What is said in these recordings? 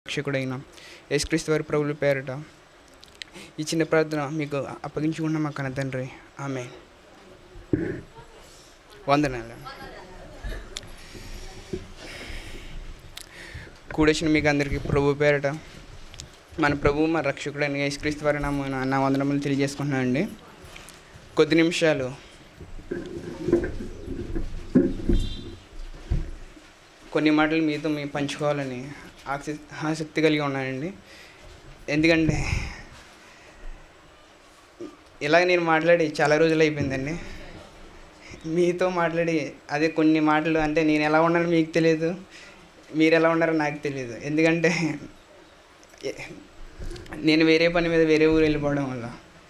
రక్షకుడైన యేసుక్రీస్తు వారి ప్రభువుల పేరిట ఈ చిన్న ప్రార్థన మీకు అప్పగించుకున్న మా కన్న తండ్రి. ఆమేన్. వందనాలు. కూడొచ్చిన మీకు అందరికీ ప్రభు పేరిట మన ప్రభువు మా రక్షకుడైన యేసుక్రీస్తు వారి నా వందనములు తెలియజేసుకుంటున్నాను అండి. కొద్ది నిమిషాలు కొన్ని మాటలు మీతో పంచుకోవాలని ఆసక్తి కలిగి ఉన్నానండి. ఎందుకంటే ఇలాగ నేను మాట్లాడి చాలా రోజులు అయిపోయిందండి. మీతో మాట్లాడి అదే కొన్ని మాటలు అంటే నేను ఎలా ఉన్నానో మీకు తెలియదు, మీరు ఎలా ఉన్నారో నాకు తెలియదు. ఎందుకంటే నేను వేరే పని మీద వేరే ఊరు వెళ్ళిపోవడం వల్ల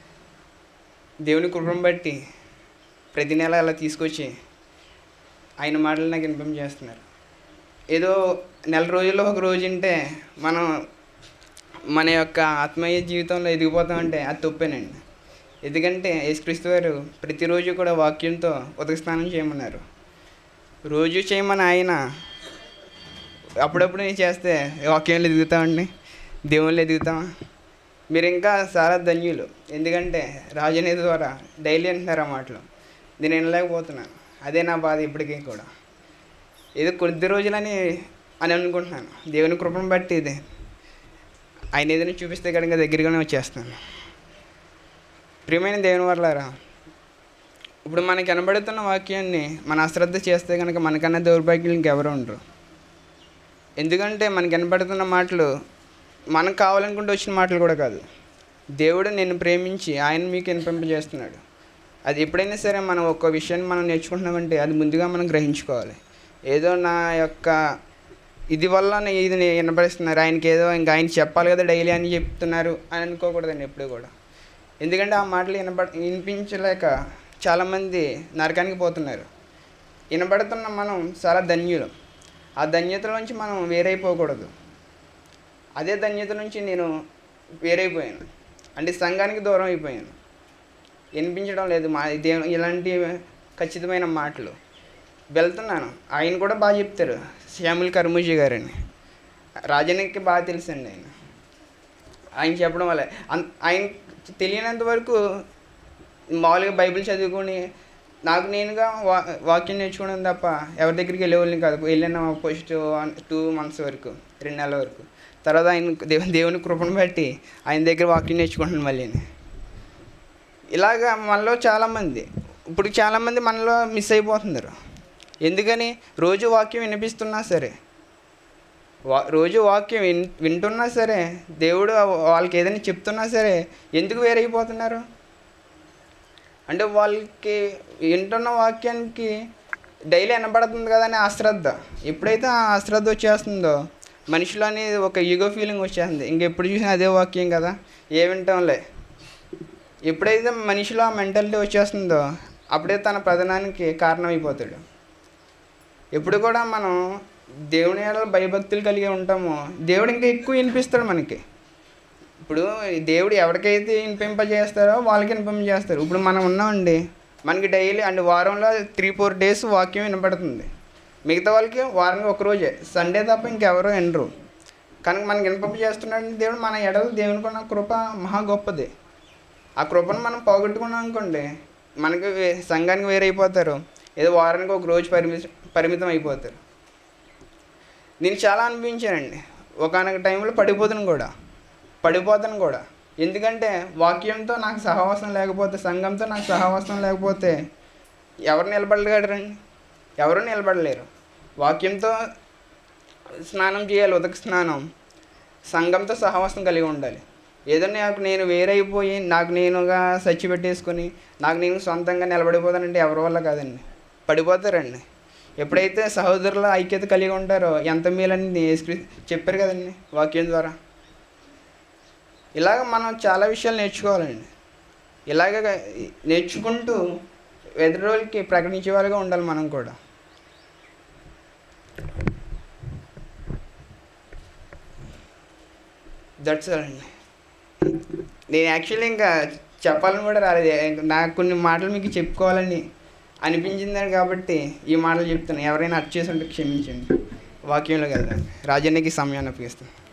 దేవుని కృపను బట్టి ప్రతి నెల అలా తీసుకొచ్చి ఆయన మాటలు నాకు ఇన్ఫార్మ్ చేస్తున్నారు. ఏదో నెల రోజుల్లో ఒక రోజు ఉంటే మనం మన యొక్క ఆత్మీయ జీవితంలో ఎదిగిపోతామంటే అది తప్పేనండి. ఎందుకంటే యేసుక్రీస్తు వారు ప్రతిరోజు కూడా వాక్యంతో ఉదక స్నానం చేయమన్నారు. రోజు చేయమని ఆయన అప్పుడప్పుడు నేను చేస్తే వాక్యంలో ఎదుగుతామండి, దేవుళ్ళు ఎదుగుతామా? మీరు ఇంకా చాలా ధన్యులు. ఎందుకంటే రాజనీతి ద్వారా డైలీ అంటున్నారు ఆ మాటలు, నేను వినలేకపోతున్నాను. అదే నా బాధ ఇప్పటికీ కూడా. ఏదో కొద్ది రోజులని అనుకుంటున్నాను. దేవుని కృపను బట్టి ఇది ఆయన ఏదైనా చూపిస్తే కనుక దగ్గరగానే వచ్చేస్తాను. ప్రియమైన దేవుని వర్లారా, ఇప్పుడు మనకి కనబడుతున్న వాక్యాన్ని మన అశ్రద్ధ చేస్తే కనుక మనకన్నా దౌర్భాగ్యులు ఇంకెవరు ఉండరు. ఎందుకంటే మనకి కనబడుతున్న మాటలు మనకు కావాలనుకుంటే వచ్చిన మాటలు కూడా కాదు. దేవుడు నిన్ను ప్రేమించి ఆయన మీకు వినిపింపజేస్తున్నాడు. అది ఎప్పుడైనా సరే మనం ఒక్క విషయాన్ని మనం నేర్చుకుంటున్నామంటే అది ముందుగా మనం గ్రహించుకోవాలి. ఏదో నా యొక్క ఇది వల్ల ఇది వినపడిస్తున్నారు, ఆయనకి ఏదో ఇంకా ఆయన చెప్పాలి కదా డైలీ అని చెప్తున్నారు అని అనుకోకూడదండి ఎప్పుడు కూడా. ఎందుకంటే ఆ మాటలు వినిపించలేక చాలామంది నరకానికి పోతున్నారు. వినబడుతున్న మనం చాలా ధన్యులు. ఆ ధన్యతలోంచి మనం వేరైపోకూడదు. అదే ధన్యత నుంచి నేను వేరైపోయాను అంటే సంఘానికి దూరం అయిపోయాను. వినిపించడం లేదు మా ఇలాంటి ఖచ్చితమైన మాటలు. వెళ్తున్నాను, ఆయన కూడా బాగా చెప్తారు, శ్యాముల్ కర్మూజీ గారని. రాజనీకి బాగా తెలుసండి ఆయన చెప్పడం వల్ల. ఆయన తెలియనంత వరకు మామూలుగా బైబిల్ చదువుకొని నాకు నేనుగా వాక్యం నేర్చుకోవడం తప్ప ఎవరి దగ్గరికి వెళ్ళేవాళ్ళని కాదు. వెళ్ళిన ఫస్ట్ 2 months వరకు, 2 నెలల వరకు. తర్వాత ఆయన దేవుని కృపను బట్టి ఆయన దగ్గర వాక్యం నేర్చుకుంటున్నాను మళ్ళీ. ఇలాగా మనలో చాలామంది ఇప్పుడు చాలామంది మనలో మిస్ అయిపోతున్నారు. ఎందుకని? రోజు వాక్యం వినిపిస్తున్నా సరే, రోజు వాక్యం వింటున్నా సరే, దేవుడు వాళ్ళకి ఏదైనా చెప్తున్నా సరే ఎందుకు వేరైపోతున్నారు అంటే వాళ్ళకి వింటున్న వాక్యానికి డైలీ వినబడుతుంది కదా అని అశ్రద్ధ. ఎప్పుడైతే ఆ అశ్రద్ధ వచ్చేస్తుందో మనిషిలో అనేది ఒక ఈగో ఫీలింగ్ వచ్చేస్తుంది. ఇంకెప్పుడు చూసినా అదే వాక్యం కదా, ఏ వింటాంలే. ఎప్పుడైతే మనిషిలో ఆ మెంటాలిటీ వచ్చేస్తుందో అప్పుడే తన పతనానికి కారణమైపోతాడు. ఎప్పుడు కూడా మనం దేవుని ఎడల భయభక్తులు కలిగి ఉంటామో దేవుడు ఇంకా ఎక్కువ వినిపిస్తాడు మనకి. ఇప్పుడు దేవుడు ఎవరికైతే వినిపింపజేస్తారో వాళ్ళకి వినిపింపజేస్తారు. ఇప్పుడు మనం ఉన్నామండి, మనకి డైలీ అంటే వారంలో 3-4 days వాక్యం వినపడుతుంది. మిగతా వాళ్ళకి వారానికి ఒకరోజే, సండే తప్ప ఇంకెవరో వినరు. కనుక మనకి వినిపింపజేస్తున్నాడు దేవుడు. మన ఎడల దేవునికి ఉన్న కృప మహా గొప్పది. ఆ కృపను మనం పోగొట్టుకున్నాం అనుకోండి, మనకి సంఘానికి వేరైపోతారు. ఏదో వారానికి ఒక రోజు పరిమితం అయిపోతారు. నేను చాలా అనిపించానండి. ఒకనొక టైంలో పడిపోతాను కూడా. ఎందుకంటే వాక్యంతో నాకు సహవాసం లేకపోతే, సంఘంతో నాకు సహవాసం లేకపోతే ఎవరు నిలబడగలరండి? ఎవరు నిలబడలేరు. వాక్యంతో స్నానం చేయాలి, ఉదక స్నానం. సంఘంతో సహవాసం కలిగి ఉండాలి. ఏదో నాకు నేను వేరైపోయి నాకు నేనుగా సచ్చి పెట్టేసుకొని నాకు నేను సొంతంగా నిలబడిపోతానంటే ఎవరి వల్ల కాదండి, పడిపోతారండి. ఎప్పుడైతే సహోదరుల ఐక్యత కలిగి ఉంటారో ఎంత మేలని చెప్పారు కదండి వాక్యం ద్వారా. ఇలాగ మనం చాలా విషయాలు నేర్చుకోవాలండి. ఇలాగ నేర్చుకుంటూ ఎదుటి రోజులకి ప్రకటించే వాళ్ళగా ఉండాలి మనం కూడా. దట్స్ ఆల్ అండి. నేను యాక్చువల్లీ ఇంకా చెప్పాలని కూడా రాలేదు. నాకు కొన్ని మాటలు మీకు చెప్పుకోవాలని అనిపించింది కాబట్టి ఈ మాటలు చెప్తాను. ఎవరైనా అర్చ్ చేసి ఉంటే క్షమించండి. వాక్యంలోకి వెళ్దాం. రాజన్నకి సమయాన్ని అప్పగిస్తాను.